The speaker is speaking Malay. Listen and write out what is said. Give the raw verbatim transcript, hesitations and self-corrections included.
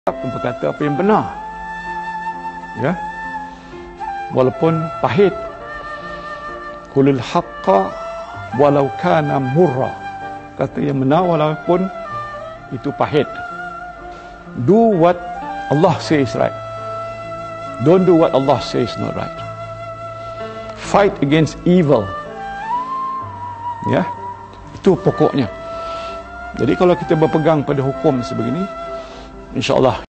berkata apa yang benar, ya, walaupun pahit. Qulil haqqa walau kana murra, kata yang benar walaupun itu pahit. Do what Allah says right, don't do what Allah says not right. Fight against evil, ya, itu pokoknya. Jadi kalau kita berpegang pada hukum sebegini, insya-Allah